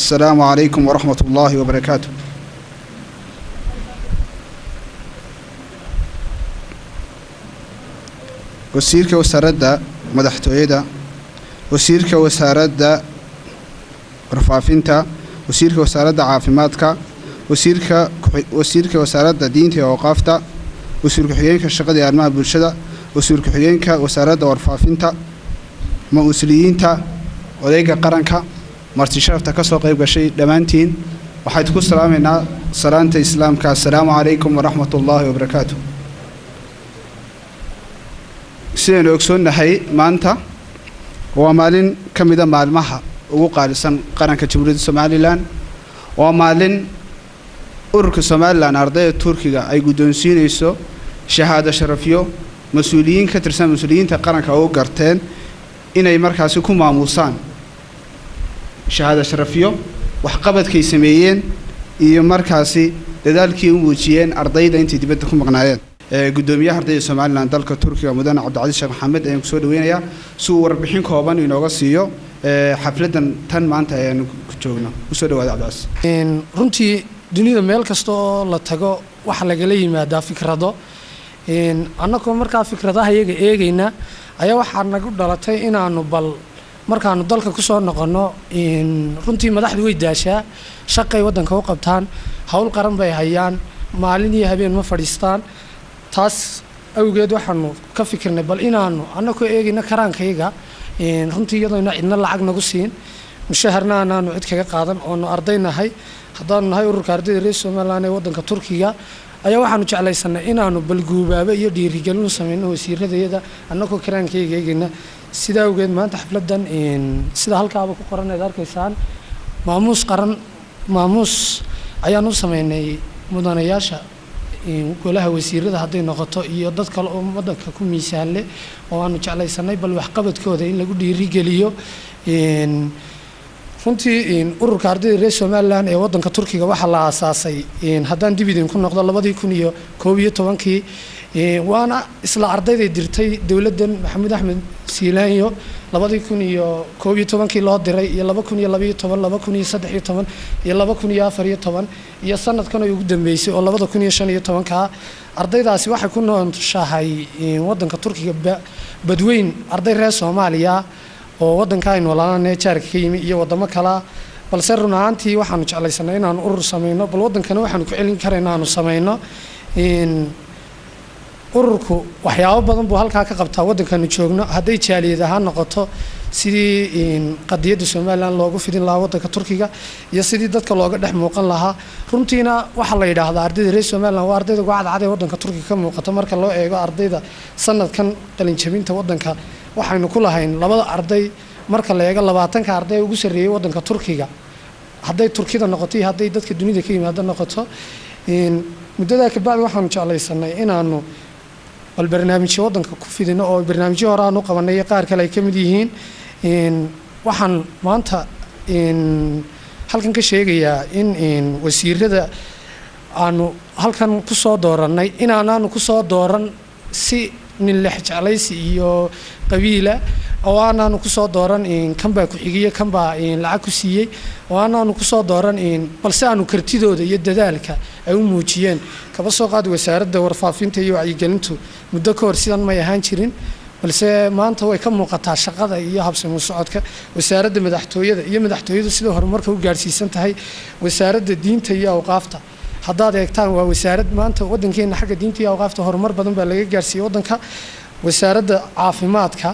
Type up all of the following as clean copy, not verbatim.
السلام عليكم ورحمة الله وبركاته. وزيرك وزارة مدحتويدا، وزيرك وزارة رفافينتا، وزيرك وزارة عافيمادكا، وزيرك وزارة دينتا ووقافتا، وزيرك حيينك الشقة أرماها بالشدة، وزيرك حيينك وزارة ورفافينتا، مسؤوليينتا odayga qaranka marti sharafta ka soo qayb gashay dhamaantiin waxaad ku salaameynaa salaanta islaamka assalaamu calaykum waraxmatullaahi wabarakaatuh. sidaan ogsoonahay maanta waa maalin ka mid ah maalmaha ugu qaalisan qaranka Jamhuuriyadda Soomaaliland. waa maalin ururka Soomaaliland ardayda Turkiga ay guddoonsiinayso shahaado sharafyo mas'uuliyiin ka tirsan mas'uuliyiinta qaranka oo garteen inay markaasi ku maamusaan shahaado sharafyo waxqabadkay sameeyeen iyo markaasi dadaalkii u muujiyeen ardayda intii dibadda ku maqnaayeen. gudoomiyaha ardayda Soomaaliland dalka Turkiga mudane Cabdicasiis Sheekh Maxamed ayaan ku soo dhaweynayaa si uu warbixin kooban inooga siiyo xafladan tan maanta ayaan ku joogno. ku soo dhawaada Cabdicasiis. runtii dunida meel kasta oo la tago waxa laga yimaada fikrado annagoo markaa fikradaha iyaga eegayna ayaa waxaa nagu dhalatay inaanu bal markaanu dalka ku soo noqono runtii madaxdu way daashaa shaqay wadanka u qabtaan hawl qaran bay hayaan maalin iyo habeen ma fadhiistaan taas awgeed waxaanu ka fikirnay bal inaanu annagoo eegayna karaankayga runtii iyadoo cidna lacag nagu siin mushaharna aanu cid kaga qaadan oo ardaynahay haddaan nahay ururka ardayda reer Soomaaliland ee wadanka Turkiga ayaa waxaanu jeclaysanay inaanu balguubaaba iyo dhiirigelin u sameeyno wasiiradayada annagoo karaankayga eegayna sida awgeed maanta xafladan sida halkaaba ku qoran ee arkaysaan maamuus qaran maamuus ayaan u sameeynay mudanayaasha golaha wasiirada hadday noqoto iyo dad kale oo wadanka ku miisaan leh oo aanu jeclaysanay bal waxqabadkooda in lagu dhiirigeliyo runtii ururka ardayda reer Soomaaliland ee wadanka Turkiga waxa la aasaasay haddaan dib idin ku noqdo 2011 waana isla ardayday dirtay dawladdan Maxamed Axmed Siilaanyo 2011 loo diray iyo 2012 2013 iyo 2014 iyo sanadkan ugu dambeysay oo 2015 ka ardaydaasi waxay ku nooshahay wadanka Turkiga badweyn arday reer Soomaaliya oo wadanka ay noolaanay jaarka ka yimi iyo wadamo kala balse run ahaantii waxaanu jeclaysanay inaan urur sameeyno bal wadankana waxaanu ku celin kareynaa aanu sameeyno ururku waxyaabo badan buu halka ka qabtaa wadankan joogno haday jaaliyad ahaan noqoto sidii qadiyada Soomaaliland loogu fidin lahaa wadanka Turkiga iyo sidii dadka looga dhex muuqan lahaa runtiina waxa la yiraahdaa ardayda reer Soomaaliland waa ardayda gacad wadanka Turkiga ka muuqata marka loo eego ardayda sanadkan qalin jabinta wadanka waxaynu ku lahayn labada arday marka la eego 20 ka arday ugu sareeyay wadanka Turkiga haday Turkida noqoto iyo haday dadka dunida ka yimaado noqoto muddada ka bacdi waxaanu jeclaysanay inaanu bal barnaamijyo wadanka ku fidino oo barnaamijyo hore aanu qabanay qaar kale ay ka mid yihiin waxaan maanta halkan ka sheegayaa in wasiirada aanu halkan ku soo dooranay inaanu ku soo dooran si nin la jeclaysi iyo qabiila oo aanu ku soo dooran kanba ku xigiye kanba lacag ku siiyay oo aanu ku soo dooran balse aanu kartidooda iyo dadaalka ay u muujiyeen kaba soo qaad wasaaradda warfaafinta iyo wacyigelintu muddo ka hor sidan ma ahaan jirin balse maanta way ka muuqataa shaqada iyo habsami socodka wasaaradda madaxtooyada sida horumarka u gaarsiisan tahay wasaaradda diinta iyo awqaafta haddaad eegtaan waa wasaarad maanta wadankeena xagga diinta iyo awqaafta horumar badan baa laga gaarsiiyay wadanka wasaaradda caafimaadka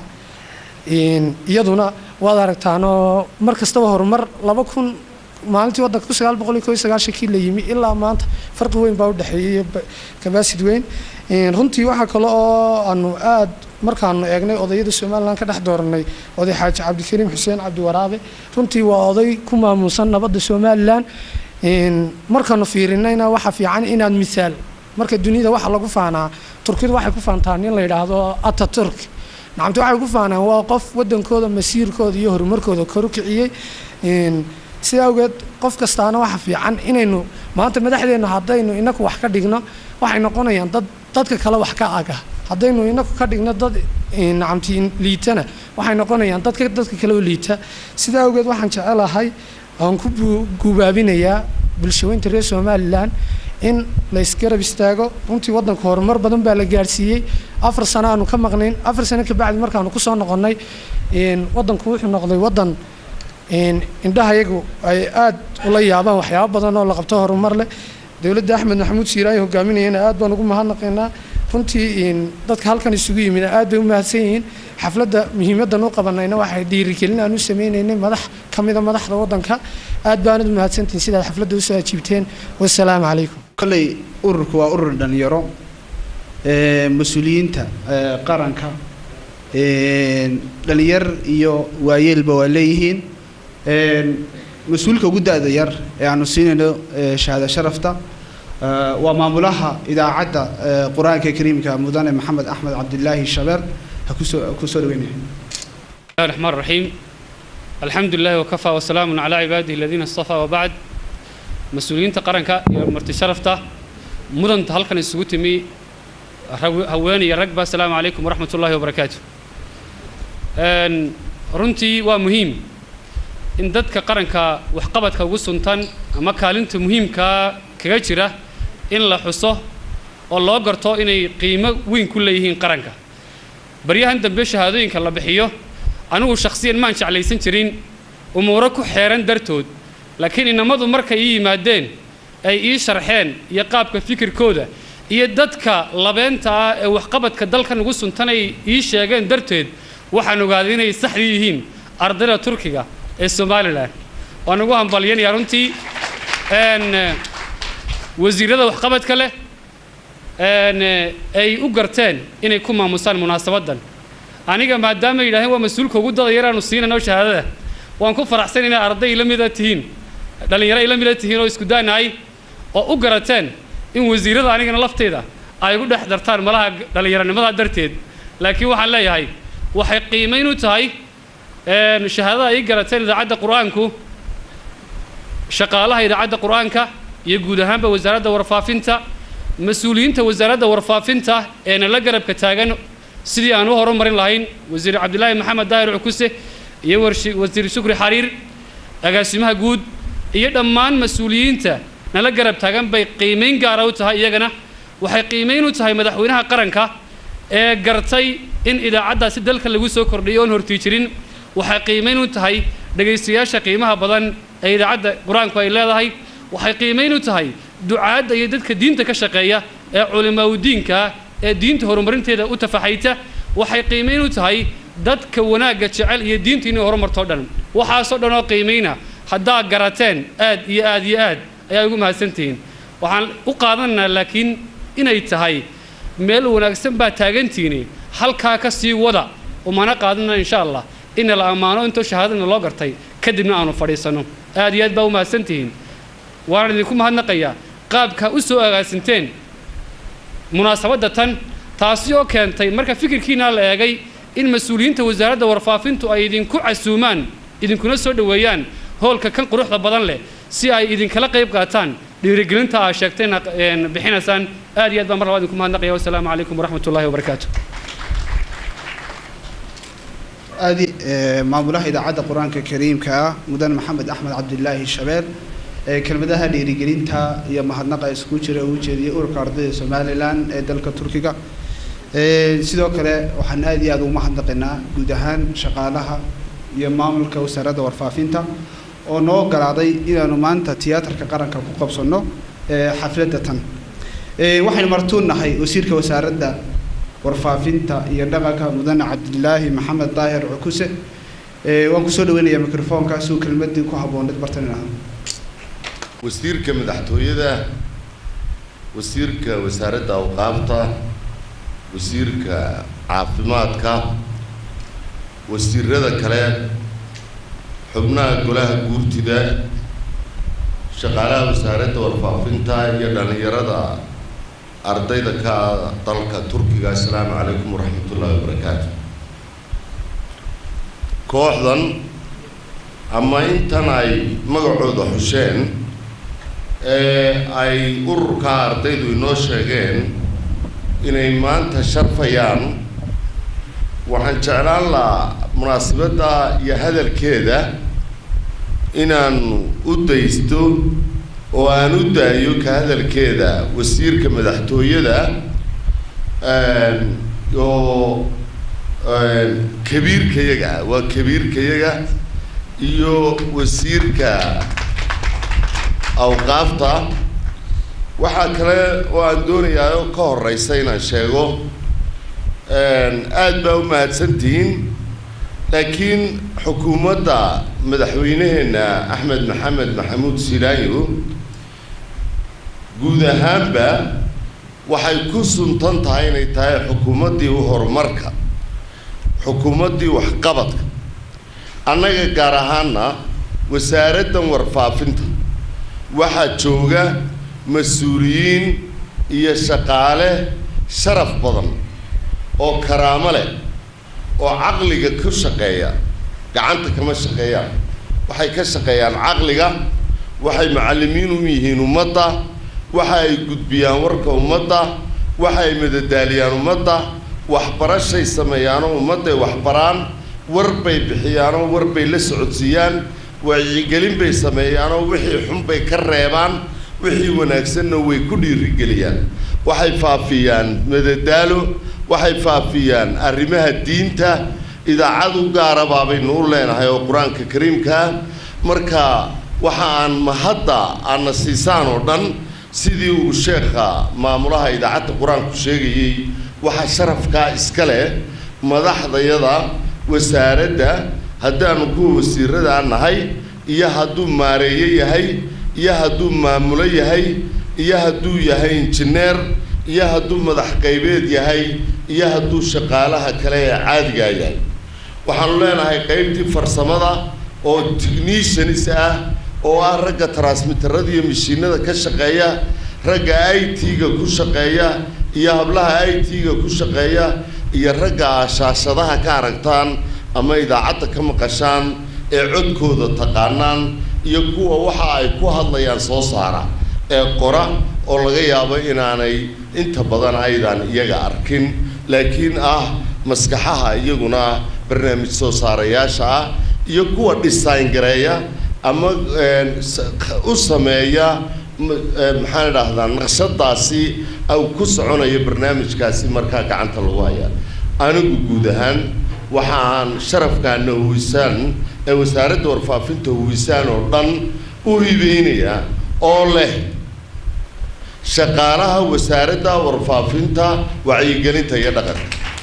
iyaduna waad aragtaano mar kastaba horumar 2000 maalintii wadanka 1991 la yimi ilaa maanta farqi weyn baa u dhaxeeyay kabaasid weyn runtii waxa kale oo aanu aad markaanu eegnay odayada Soomaaliland ka dhex dooranay oday Xaaji Cabdikariim Xuseen Cabdi Waraabe runtii waa oday ku maamuusan nabadda Soomaaliland markaanu fiirinayna waxa fiican inaad misaal marka dunida waxa lagu faanaa Turkidu waxay ku faantaan in la yiraahdo Ataturk nacamtu waxay ku faanaan waa qof wadankooda masiirkooda iyo horumarkooda kor u kiciyay sida awgeed qof kastaana waxa fiican inaynu maanta madaxdeena hadaynu inaku wax ka dhigno waxay noqonayaan dadka kale wax ka aga hadaynu inaku ka dhigno dad nacamtiin liitana waxay noqonayaan dadka kale oo liita sida awgeed waxaan jecelahay aan ku guubaabinayaa bulshooyinka reer Somaliland in la isgarab istaago runtii wadanka horumar badan baa la gaarsiiyay 4 sano aanu ka maqnayn 4 sano ka bacdi markaanu ku soo noqonnay wadanku wuxuu noqday wadan indhahayagu ay aad ula yaabaan waxyaabo badan oo la qabto horumar leh dawladda Axmed Maxamuud Siiraayo hogaaminayna aad baan ugu mahadnaqaynaa runtii dadka halkan isugu yimid aad bay u mahadsan yihiin xafladda muhiimadan u qabanayna waxay dhiirigelin aan u sameeynay madax kamida madaxda wadanka aad baan u mahadsantiin sida xafladda u soo ajiibteen wassalaamu calaykum kallay ururku waa urur dhalinyaro mas'uuliyiinta qaranka dhalinyar iyo waayeelba waa leeyihiin مسؤولك وجود أذير يعني سيننا شهادة شرفته ومعمولها إذا عدى قرآن الكريم كمدن محمد أحمد عبد الله الشباب كسر وينه. بسم الله الرحمن الرحيم. الحمد لله وكفى وسلام على عباده الذين اصطفى وبعد. مسؤولين تقرنك يا مرت شرفته مدن تهلكن السجود مي هواني الركبة السلام عليكم ورحمة الله وبركاته. رنتي ومهم. إن دتك قرنك وحقبتك وسنتان أما كالنت مهم كجرة إن لا حصة الله قرطه إن قيمة وين كل يهين قرنك بريها أنت بيش هذين كلا بحيه أنا شخصيا ما أنش على سنترين وموركو حيران درتود لكن إن ماذا مركي مادين أي شرحين يقابك فكر كودا يدتك لبنتا وحقبتك دلك وسنتان إيش يجين درتود وحنو قاعدين يستحريهين أرضنا تركيا الصوماليلاند وأنا أقول هم باليين يا رنتي أن وزير هذا وحقبت كله أن أي أجرتين إن يكون مع مسال مناسبات دن أنا كم دام إلى هو مسؤول كوجود ضيرة نصين أنا وش هذا وأنكم فرحسين إن أرضي إلى مدة تهين دل يرى إلى مدة تهين ويسكدان هاي وأجرتين إن وزير هذا أنا كنا لفت هذا أيقول حضرتان ملا دل يرى نملا درتين لكن وحلا هاي وحقيمين وتهاي الشهادة يقرأتين إذا عدى قرآنكو شقالها إذا عدى قرآنك يقودها بوزارة ورفافنتا مسؤولين وزارة ورفافنتا أنا لقرب كتاجن سيدي أنا هو رمرين لاين وزير عبد الله محمد داير عكوسة يورشي وزير شكري حرير أقاسمها جود يدمان مسؤولين نلقرب تاجن بقيمين قاروتها يجنا وحقيمين وتهاي مدحونها قرنك قرتي إن إذا عدى سدلك اللي وسوا كرديون هرتيشرين وحقيمين وتهاي دقيسياش قيمها بدن إذا عدى قرآن كوي لا هاي وحقيمين وتهاي دعاء يدك دين تكشقية علماء ودين كا دين تهرمرين تدا وتفحيته وحقيمين وتهاي دت كونا جتشعل يدين تيني هرمر تودن وحاصلنا قيمينا حدا قرتين آد يا يقوم هالسنتين وحن وقاضنا لكن إن يتهاي ميل ونقسم بتاجنتيني هل كاكسي وضع وما قاضنا إن شاء الله إن الأمانة أنتو شهادنا الله قرتي كدبنا عنو فريسانو آديات باو ما سنتين وارد لكم هالنقية قاب كأسو سنتين مناسبة دتن تاسيو كان تي مركا فكر كينا لأجي إن مسؤولين توزارة ورفافين تو أيدين كو عسومان إذن كنا سود ويان هول كان قروح بدن له سي أي إذن كلا قيب قاتان لرجلين تعاشقتين بحين سان آديات بمرة وادكم هالنقية والسلام عليكم ورحمة الله وبركاته. هذه معمولها إذا عدى قرآن الكريم كمدن محمد أحمد عبد الله الشباب كلمة هذه رجلين تا يا مهنقة سكوتشر وجري أورك أرضي سوماليلاند دلك تركيا سيدو كله وحنا هذه هذا مهنقنا جودهان شغالها يا معمول كوسرة ورفافينتا ونو قراضي إلى نمانتا تياتر كقرن كوكب صنو حفلة تن وحنا مرتون هاي وسير كوسرة ورفافينتا يدقك مدن عبد الله محمد طاهر عكوسة وانكسر وين يا ميكروفون كاسو كلمة دي كوهبون برتنا وسير كمدحتوية ده وسير كوسارة أوقافتا وسير كعافمات كا وسير هذا كلام حبنا كلها قرتي ده شغالة وسارة ورفافينتا يدان يردا أرضي ذكا طلقة تركيا السلام عليكم ورحمة الله وبركاته. كوحدن أما أنت ناي مقعود حسين أي أركا أرضي دو نوشيغين إن إيمان تشرفيان وحن شعلان لا مناسبة يهدل كده inaan u daysto oo aan u daayo ka hadalkeeda wasiirka madaxtooyada oo kabiirkayaga waa kabiirkayaga iyo wasiirka awqaafta waxaa kale oo aan doonayaa oo ka horeysa inaan sheego aad baa u mahadsantihiin laakiin xukuumadda madaxweynaheena axmed maxamed maxamuud silaanyo guud ahaanba waxay ku suntan tahay inay tahay xukuumaddii horumarka xukuumaddii waxqabadka annaga gaar ahaana wasaaraddan warfaafinta waxaa jooga mas-uuliyiin iyo shaqaale sharaf badan oo karaamo leh oo caqliga ku shaqeeya gacanta kama shaqeeyaan waxay ka shaqeeyaan caqliga waxay macallimiin u yihiin ummadda waxa ay gudbiyaan warka ummadda waxa ay madadaaliyaan ummadda waxbarashay sameeyaanoo ummadday waxbaraan war bay bixiyaanoo war bay la socodsiiyaan wacyigelin bay sameeyaanoo wixii xun bay ka reebaan wixii wanaagsanna way ku dhiirigeliyaan waxay faafiyaan madadaalo waxay faafiyaan arrimaha diinta idaacad u gaara baabaynu u leenahay oo qur-aanka kariimka marka waxa aan mahadda aana siisaan oo dhan sidii uu sheekha maamulaha idaacadda qur-aanku sheegayay waxaa sharafkaa iska leh madaxdayada wasaaradda haddaanu kuwa wasiirada nahay iyo hadduu maareeye yahay iyo hadduu maamulo yahay iyo hadduu yahay injineer iyo hadduu madax qaybeed yahay iyo hadduu shaqaalaha kale ee caadigaa yahay waxaanu leenahay qaybtii farsamada oo technicians ah oo ah ragga transmitterada iyo mashiinada ka shaqeeya ragga IT-ga ku shaqeeya iyo hablaha IT-ga ku shaqeeya iyo ragga shaashadaha ka aragtaan ama idaacadda ka maqashaan ee codkooda taqaanaan iyo kuwa waxa ay ku hadlayaan soo saara ee qora oo laga yaabo inaanay inta badan aydan iyaga arkin laakiin maskaxaha iyaguna barnaamij soo saarayaasha ah iyo kuwa design gareeya ama u sameeya maxaan idhaahdaa naqshadaasi ay ku soconayo barnaamijkaasi markaa gacanta lagu hayaa anigu guud ahaan waxaan sharafkaana huwisaan ee wasaaradda warfaafinta huwisaan oo dhan u hibeynaya oo leh shaqaalaha wasaaradda warfaafinta wacyigelinta iyo dhaqanka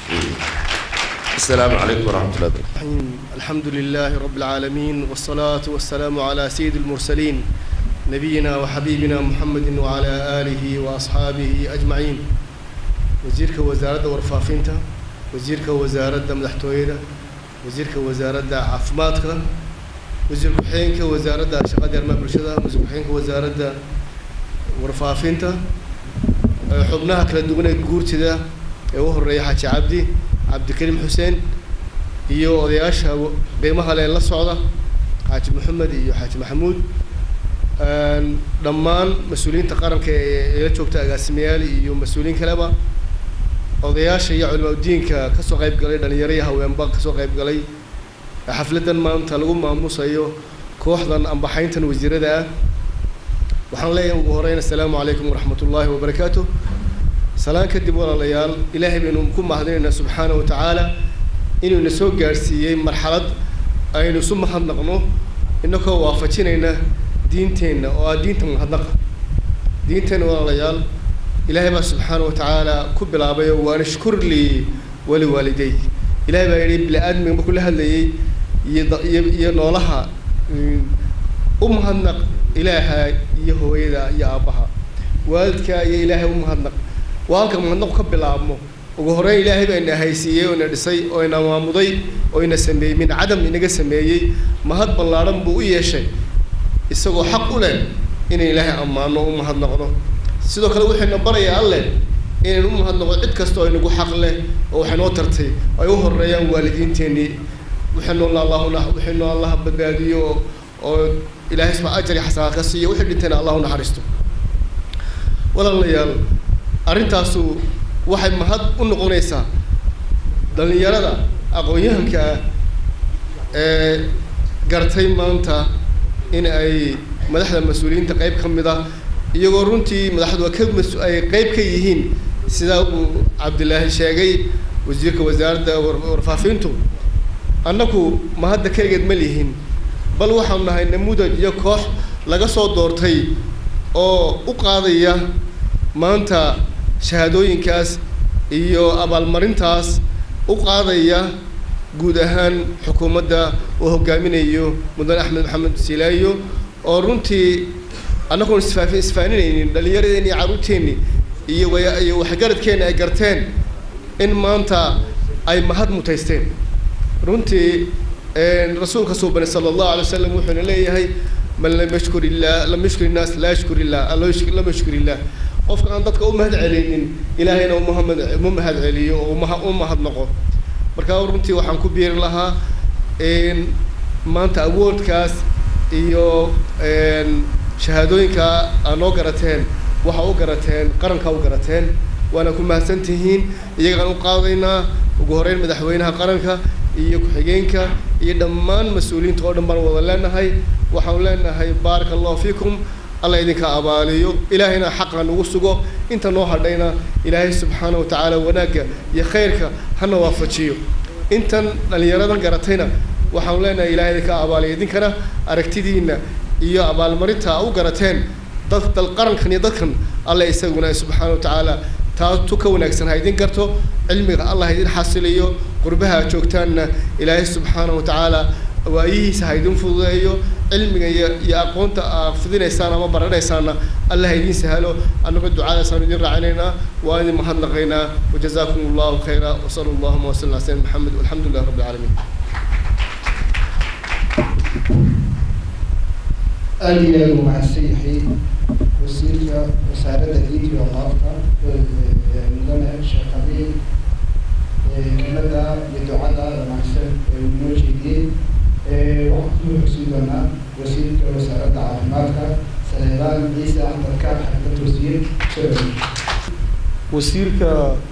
السلام عليكم ورحمة الله وبركاته. الحمد لله رب العالمين والصلاة والسلام على سيد المرسلين نبينا وحبيبنا محمد وعلى آله وأصحابه أجمعين. وزيرك وزارة ورفافينتا وزيرك وزارة مدحتويدا وزيرك وزارة عفماتك وزيرك حينك وزارة شقاد يرمى برشدة وزيرك حينك وزارة ورفافينتا حبناها كلا دوغنا قورتي دا وهو الريحة عبدي عبد الكريم حسين iyo odayaasha qiimaha leh la socda Xaaji Maxamed iyo Xaaji Maxamuud dhammaan mas'uuliyiinta qaranka ee la joogta agaasimayaal iyo mas'uuliyiin kaleba odayaasha iyo culimada diinka ka soo qayb galay dhalinyarada haweenba ka soo qayb galay xafladan maanta lagu maamusayo kooxdan ambaxayntan wasiirada waxaan leeyahay ugu horeyn assalaamu calaykum waraxmatullaahi wabarakaatuh salaan kadib walaalayaal ilaahay baynu ku mahadinaynaa subxaanahu wa tacaala inuu na soo gaarsiiyey marxalad aynu isu mahadnaqno inagoo waafajinayna diinteenna oo ah diinta mahadnaqa diinteenna walaalayaal ilaahay baa subxaanahu wa tacaala ku bilaabay waana shkur lii waliwaalidey ilaahay baa yidhi bili-aadmiga markuu la hadlayey iyo noolaha u mahadnaq ilaaha iyo hooyada iyo aabbaha waalidka iyo ilaahay u mahadnaq waa halka mahadnaqu ka bilaabmo ugu horeyn ilaahay baa ina haysiiyey oo ina dhisay oo ina maamuday oo ina sameeyey min cadam inaga sameeyey mahad ballaaran buu u yeeshay isagoo xaq u leh inay ilaahay ammaano u mahadnaqno sidoo kale wuxuuna barayaa alle inaynu u mahadnaqo cid kasta oo inagu xaq leh oo waxay noo tartay ay u horeeyaan waalidiinteennii waxaynu allah badbaadiyo oo ilaahay subxaanahu ajri xasanaad ka siiyo wixii dhintayna allah u naxariisto walaalayaal arrintaasu waxay mahad u noqonaysaa dhalinyarada aqoon-yahanka ee gartay maanta in ay madaxda mas-uuliyiinta qayb ka mid ah iyagoo runtii madaxdu ay qayb ka yihiin sida uu cabdilaahi sheegay wasiirka wasaaradda warfaafintu annagu ma hadda keligeed ma lihin bal waxaanu nahay namuudaj iyo koox laga soo doortay oo u qaadaya maanta shahaadooyinkaas iyo abaalmarintaas u qaadaya guud ahaan xukuumadda uu hogaaminayo mudane axmed maxamed silaayo oo runtii annagoon isfaaninaynin dhallinyaradeenni iyo carruurteenni iyo waxgaradkeenna ay garteen in maanta ay mahad mutaysteen runtii rasuulka suubani sala allahu alay wasalam wuxuuna leeyahay man lam yashkur innaas laa yashkur illah lam yashkur illah qofka aan dadka u mahad celinin ilaahayna uma mahad celiyo oo u mahadnaqo marka runtii waxaan ku biiri lahaa maanta awoodkaas iyo shahaadooyinka aa noo garateen waxa u garateen qaranka u garateen waana ku mahadsan tihiin iyagaan u qaadaynaa ugu horeyn madaxweynaha qaranka iyo ku-xigeenka iyo dhammaan mas-uuliyiinta oo dhan baan wada leenahay waxaan leenahay baaraka allahu fiikum alla idinka abaaliyo ilaahayna xaqa nagu sugo inta noo hadhayna ilaahay subxaana watacaala wanaagga iyo khayrka hana waafajiyo intan dhallinyaradan garatayna waxaan leenahay ilaahay idinka abaaliyo idinkana aragtidiina iyo abaalmarinta u garateen dal qarankan iyo dadkan alla isaguna subxaana watacaala taa tu ka wanaagsan ha idin garto cilmiga allah idin xasiliyo qurbaha joogtaanna ilaahay subxaana watacaala waayihiisa ha idin fududeeyo cilmiga iyo aqoonta aa fidinaysaan ama baranaysaanna allah idin sahalo annaga ducadaasaan idin raacinaynaa waa idin mahadnaqaynaa wajazaakum allahu khayra wasala allahuma wasallim ala sayyidina maxamed walxamdu lillahi rabbi alcaalamiin aad iyo aad u mahadsan yahay wasiirka wasaaradda diinta iyo awqaafta mudane sheekh xabiib kelmada iyo ducada wanaagsan ee uu noo jeediyey waxaan ku xusin doonaa wasiirka wasaaradda caafimaadka saleebaan ciise axmed kaar xaafad wasiir wasiirka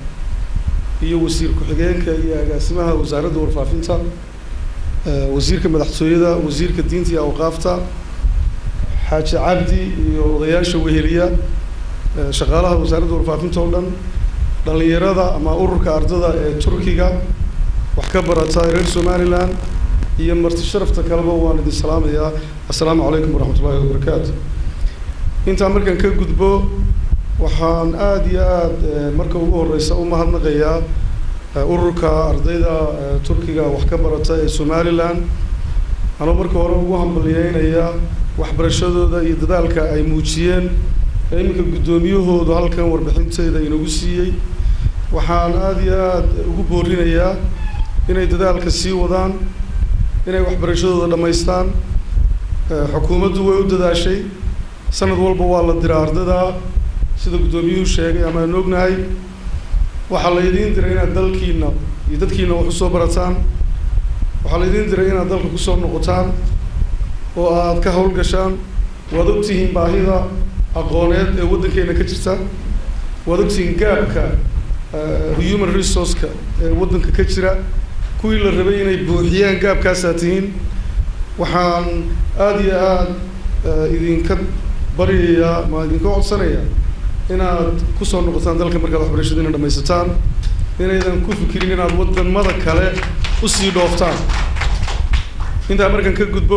iyo wasiir ku-xigeenka iyo agaasimaha wasaaradda warfaafinta wasiirka madaxtooyada wasiirka diinta iyo awqaafta xaaji cabdi iyo odayaasha weheliya shaqaalaha wasaaradda warfaafinta oo dhan dhallinyarada ama ururka ardada ee turkiga wax ka barata reer somaliland iyo marti sharafta kaleba waan idin salaamayaa assalaamu calaykum waraxmatullaahi wabarakaatu intaa markaan ka gudbo waxaan aada iyo aada marka ugu horeysa u mahadnaqayaa ururka ardayda turkiga wax ka barata ee somaliland anoo marka hore ugu hambalyeynaya waxbarashadooda iyo dadaalka ay muujiyeen ee iminka guddoomiyahoodu halkan warbixinteeda inagu siiyey waxaan aada iyo aada ugu boorinayaa inay dadaalka sii wadaan inay waxbarashadooda dhammaystaan xukuumaddu way u dadaashay sanad walba waa la diraa ardada sida guddoomiyuhu sheegay ama aan ognahay waxaa la idiin diray inaad dalkiina iyo dadkiina wax usoo barataan waxaa la idiin diray inaad dalka kusoo noqotaan oo aad ka howlgashaan waad ogtihiin baahida aqooneed ee waddankeena ka jirta waad ogtihiin gaabka human resourceka ee waddanka ka jira kuwii la rabay inay buuxiyaan gaabkaasaa tihiin waxaan aada iyo aada idinka baryayaa ma idinka codsanayaa inaad kusoo noqotaan dalka markaad waxbarashadiina dhammaysataan inaydan ku fikirin inaad wadamada kale usii dhooftaan intaa markaan ka gudbo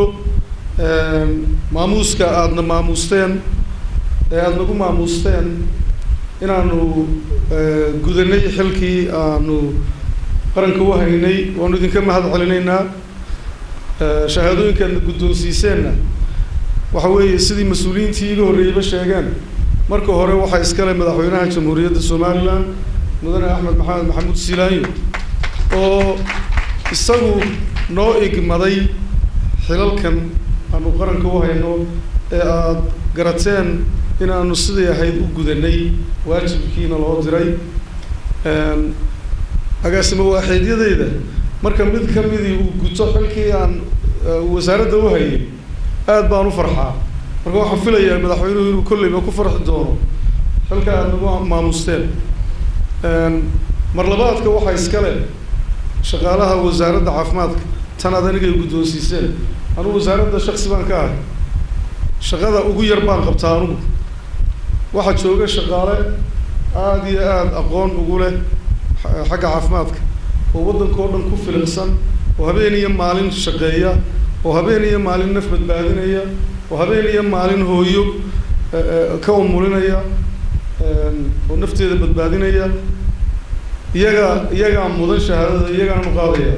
maamuuska aadna maamuusteen ee aada nagu maamuusteen inaanu gudanay xilkii aanu qaranka u haynay waanu idinka mahad celinaynaa shahaadooyinka aadna guddoonsiiseenna waxa weeye sidii mas-uuliyiintii iga horreeyeyba sheegeen marka hore waxaa iskale madaxweynaha jamhuuriyadda somaliland mudane axmed maxamed maxamuud silaayo oo isagu noo igmaday xilalkan aanu qaranka u hayno ee aada garateen inaanu siday ahayd u gudanay waajibkiina loo diray agaasimo waaxeedyadeyda marka mid ka midii uu guto xilkii aan wasaaradda u hayay aada baan u farxaa marka waxaan filayaa madaxweynuhu inuu kolleyba ku farxi doono xilka aada nagu maamuusteen mar labaadka waxaa iskale shaqaalaha wasaaradda caafimaadka tan aad anigay guddoonsiiseen anugu wasaaradda shaksi baan ka ahay shaqada ugu yar baan qabtaa anugu waxaa jooga shaqaale aad iyo aad aqoon ugu leh xagga caafimaadka oo waddanka oo dhan ku filiqsan oo habeen iyo maalin shaqeeya oo habeen iyo maalin naf badbaadinaya oo habeen iyo maalin hooyo ka umulinaya oo nafteeda badbaadinaya iyagaa mudan shahaadada iyagaana muqaadaya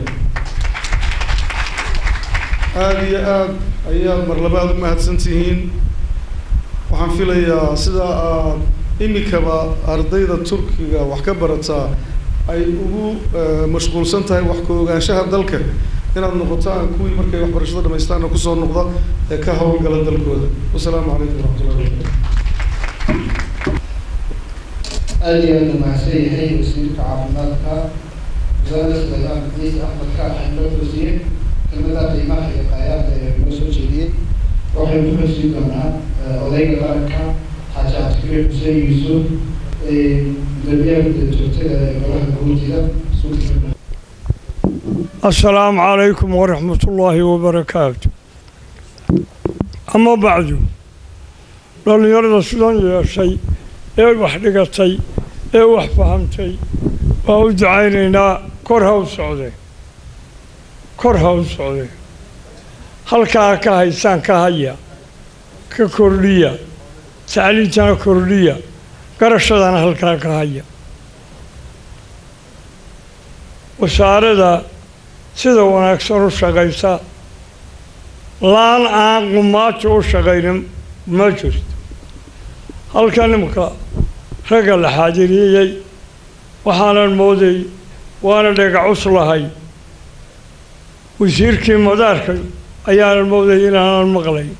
aad iyo aad ayaad mar labaad u mahadsantihiin waxaan filayaa sida aad imikaba ardayda turkiga wax ka barataa ay ugu mashquulsan tahay wax ka ogaanshaha dalka inaad noqotaan kuwii markay waxbarashada dhamaystaana kusoo noqda ee ka howlgala dalkooda wasalaamu calaykum waraxmatullahi wabarakatu aad iyo aad mahadsan yahay wasiirka caafimaadka wasaaradda saleebaan ciise axmed kaax loo toosiyey kelmada qiimaha iyo qaayaadka ee noo soo jeediyey waxay ku xusin doonaa odayga qaranka xaaji cabdikariim xuseen yuusuf gudoomiyaha gudda joogtada ee golaha guurtida السلام عليكم ورحمة الله وبركاته أما بعد لن يرد السودان يا شيء إيه وحدقتي إيه وحفهمتي وأودعينينا كرها وسعودي هل كهيسان كهيا ككردية تعليتنا كردية قرشتنا هل كهيا وساردا sida wanaagsan u shaqaysa laan aan qumaajo u shaqaynin ma jirto halkan imika ragga la xaadiriyey waxaanan mooday waana dhegacus lahay wasiirkii madaarka ayaanan mooday inaanan maqlayn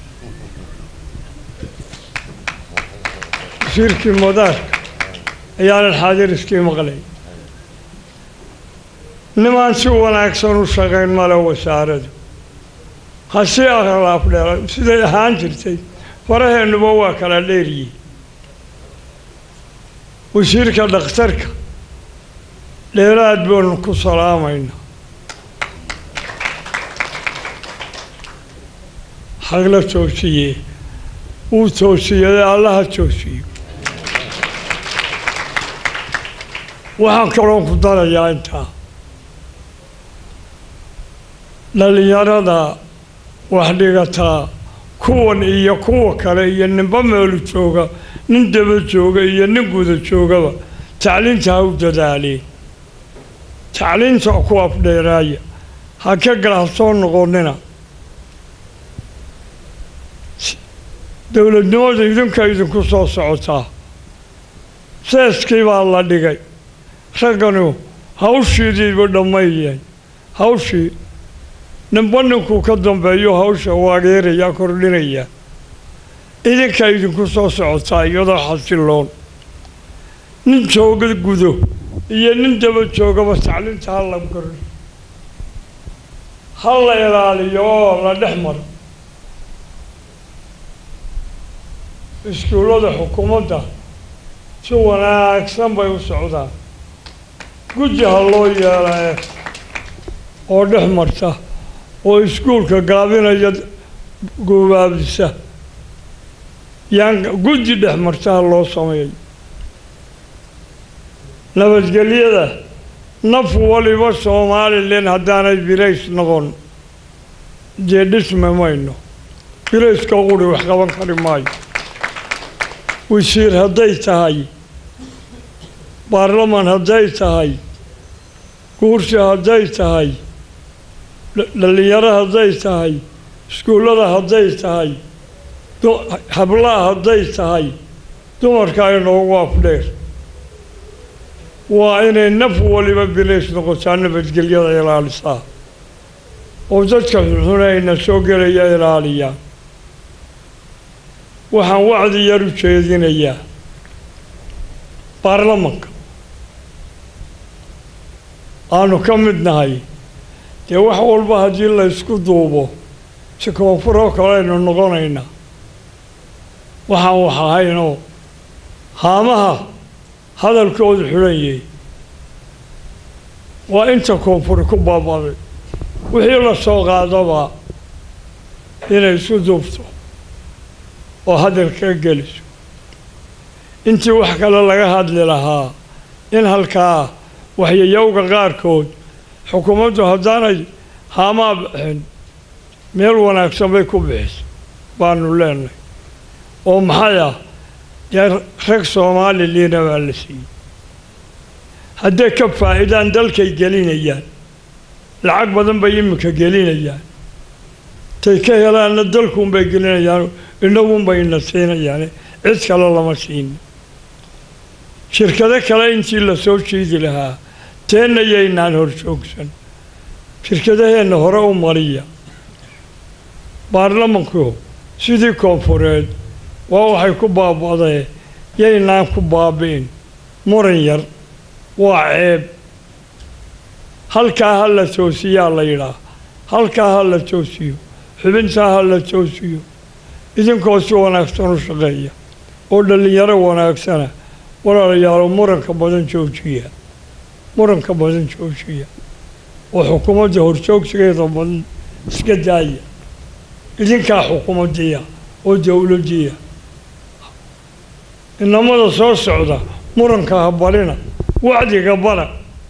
wasiirkii madaarka ayaanan xaadiriskii maqlayn nimaan si wanaagsan u shaqayn male wasaaradu hasi akhlaaf dheer siday ahaan jirtay faraheennuba waa kala dheeryihiin wasiirka dhakhtarka dheeraad baanu ku salaamaynaa hagla toosiye wuu toosiyade allaha toosiyo waxaan kaloon ku darayaa intaa dhalinyarada wax dhigataa kuwan iyo kuwa kale iyo ninba meelu jooga nin daba jooga iyo nin guda joogaba tacliinta ha u dadaaleen tacliinta ku afdheeraaya ha ka galaafsoo noqonina dowladnimada idinka idinku soo socotaa seeskii baa la dhigay ragganu hawshiidiiba dhammaeyeen hawshii ninba ninkuu ka dambeeyo hawsha waageeraya kordhinaya idinka idinku soo socotaa iyadoo xasiloon nin jooga gudo iyo nin daba joogaba tacliinta ha la kordhi ha la ilaaliyo oo la dhex maro iskuullada xukuumadda si wanaagsan bay u socdaan guddi ha loo yeelaa oo dhex marta oo iskuulka gaabinaya goobaabisa yaan guddi dhex martaha loo sameeyay nabadgelyada naf waliba Somaliland haddaanay birays noqon dee dhisme mayno birayska quri wax qaban kari maayo wasiir hadday tahay baarlamaan hadday tahay kursi hadday tahay dhalinyaro hadday tahay iskuullada hadday tahay hablaha hadday tahay dumarka ay noogu afdheer waa inay naf waliba bilays noqotaa nabadgelyada ilaalisaa oo dadka xunayna soo gelaya ilaaliyaa waxaan wacdi yar u jeedinayaa baarlamanka aanu ka mid nahay dee wax walba haddii la isku duubo si koonfuroo kale aynu noqonaynaa waxaan wax ahaynoo haamaha hadalkoodu xidhan yahay waa inta koonfuri ku baabaday wixii la soo qaadaba inay isu duubto وهذا الكجلس أنت وحكلا لك هذا لها إن هالكا وهي يوجا غاركود حكومته هذاني هما ميل وناكسن بيكوبيس بانو لنا ومحيا يا رك سومالي اللي نبالسي هذا كفا إذا ندلك يجلين إياه العقب بدن بيمك يجلين إياه تيكي لا ندلكم بيجلين إياه إنهم بين السين يعني إسكال الله مسين شركة كلا إنتي لا سوتشي لها تين يينا هرشوكسن شركة هي نهرة وماريا بارلمانكو سيدي كونفوريد وهو حيكون باب هذا يينا كبابين مورير وعيب هلكا هلا توسيا الله يلا هلكا هلا توسيو حبنتا هلا توسيو إذن كوسو وناكسن شقية ودل يرى وناكسنه ولا يارو مرنك بدن توسيا مرنك بدن توسيا وحكومة هرشوك سكيت بدن سكداية إذن كا حكومة ديا ودولة ديا إنما الصور السعودة مرنك هبالنا وعدي قبلة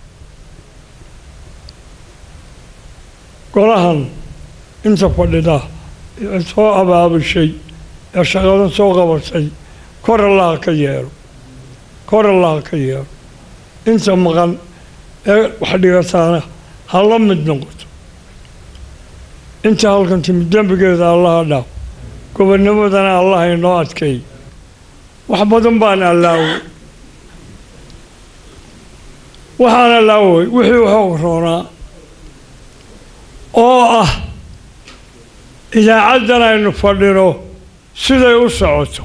قراهن انت فلدا سو أباب الشيء يشغلون سو غبر شيء كور الله كيير كور الله كيير انت مغن وحدي رسالة هلا مدنقط انت هل كنت مدن بقيت الله دا كوبر نمودنا الله ينوات كي وحبضن بان الله وحنا لاوي وحي وحورونا oo ah idaacaddan aynu fadhino siday u socoto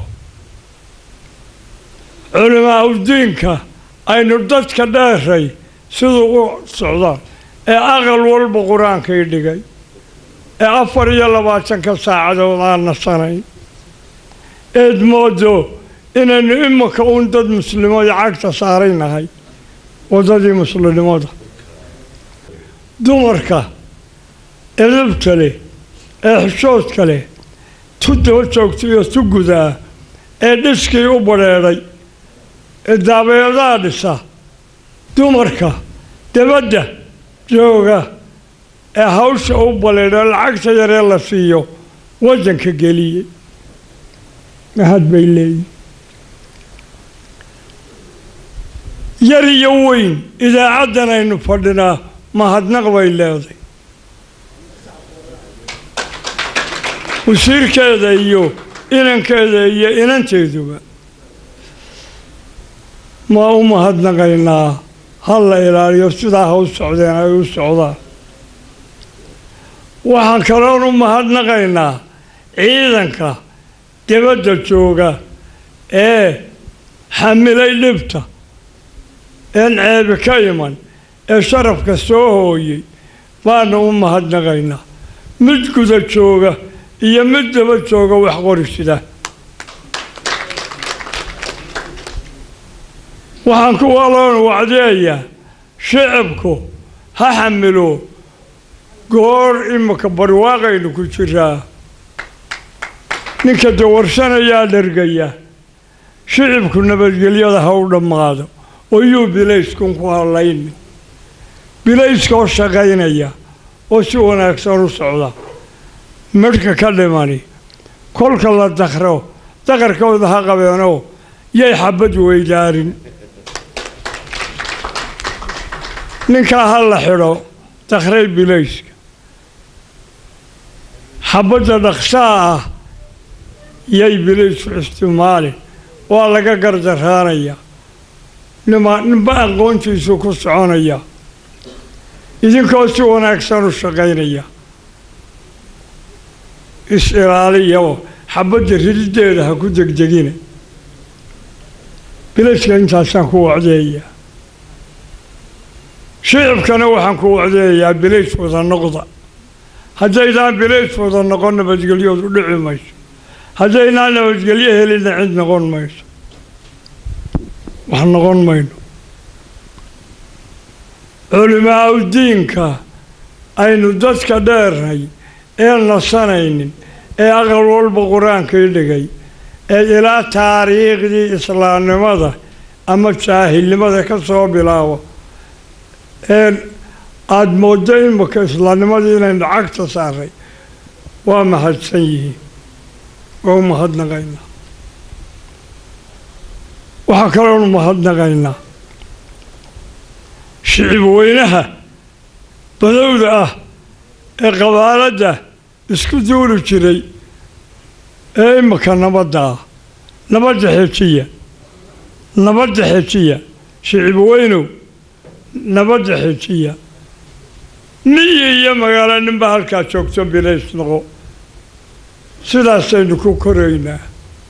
culimaa udiinka aynu dadka dheeray siduu u socdaan ee aqal walba qur-aankay dhigay ee 24 saacadood aan nasanayn eed moodo inaynu imika uun dad muslimada cagta saaraynahay wadadii muslimnimada dumarka edebta leh ee xishoodka leh tu daba joogta iyo tu gudaa ee dhiskii u badheedhay ee daabeedaha dhisa dumarka dabadda jooga ee hawsha u baleedha lacagta yaree la siiyo waddanka geliyey mahad bay leeyihin yar iyo weyn idaacaddan aynu fadhinaa mahadnaq bay leeday wasiirkeeda iyo inankeeda iyo inanteeduba ma u mahadnaqaynaa ha la ilaaliyo sidaa ha u socdeen ay u socdaan waxaan kaloon u mahadnaqaynaa ciidanka dibadda jooga ee xamilay dhibta een ceebi ka iman ee sharafka soo hooyey baanu u mahadnaqaynaa mid guda jooga iyo mid daba jooga wax qorisida waxaan ku waloon wacdeeyaa shicibku ha xamilo goor imika barwaaqaynu ku jiraa ninka dawarsanayaa dhergaya shicibku nabadgelyada ha u dhammaado oo yuu bilayskun ku hadlaynin bilayskoo shaqaynaya oo si wanaagsan u socda midhka ka dhimani kolka la dakro daqarkooda ha qabeenoo yay xabad weydaarin ninkaa ha la xidho dakray bilayska xabadda dhaqsaa ah yay bilaysku isticmaalin waa laga gardaraanayaa ninba aqoontiisu ku soconaya idinkoo si wanaagsan u shaqaynaya is-ilaaliyabo xabadda rididdeeda ha ku degdegina bilayska intaasaan ku wacdeeyaa shicibkana waxaan ku wacdeeyaa bilays wada noqda haddaydaan bilays wada noqon nabadgelyoodu dhici mayso haddaynaan nabadgelyo helina cid noqon mayso wax noqon mayno culimaa udiinka aynu dadka dheernay ee nasanaynin ee aqal walba qur-aankii dhigay إلى تاريخ دي إسلام لماذا أما جاهل لماذا كسر بلاوة عاد مودين بكسلان لماذا إن عكس صاري وما حد سيء وما حد نغينا وحكرون ما حد نغينا شعب وينها بدودة قبالة اسكو دولو جري اي مكان نبدا حيشية شعب وينو نبدا حيشية نية مقالة نمبا هالكا شوكتو بليس نغو سلا سينكو كورينا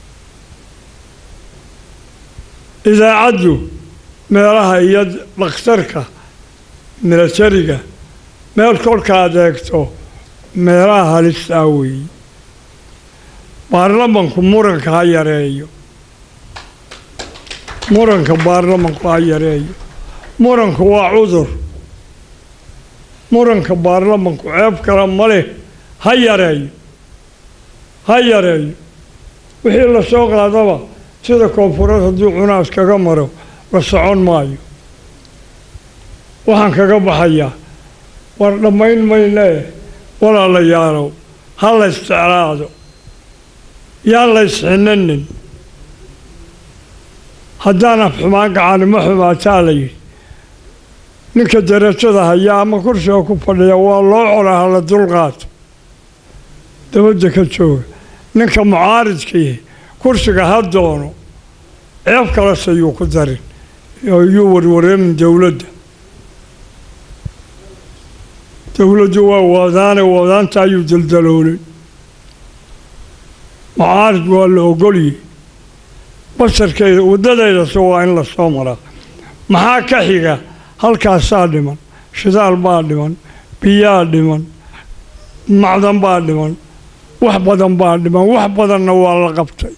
إذا عدوا meelaha iyo dhakhtarka milatariga meel kolka adeegto meelaha halista weeye baarlamanku muranka ha yareeyo baarlamanku ha yareeyo muranku waa cudur muranka baarlamanku ceeb kale ma leh ha yareeyo wixii la soo qaadaba sida koonfureed haddii cunaas kaga maro la socon maayo waxaan kaga baxayaa war dhammayn maynee walaalayaalow ha la isticlaado yaan la isxinanin haddaan afxumaan gacani ma xumaataa la yidhi ninka darajada hayaa ama kursiga ku fadhiya waa loo colaa hala dulqaato dabadda ka jooga ninka mucaaridkii kursiga ha doono ceeb kalese yuu ku darin yuu warwareemin dowladdu waa wadaanta ayuu daldaloolay mucaarid waa la ogoliyey basharkeeda waddadeedase waa in la soo maraa maxaa ka xiga halkaasaa dhiman shidaal baa dhiman biyaa dhiman macdan baa dhiman wax badan baa dhiman wax badanna waa la qabtay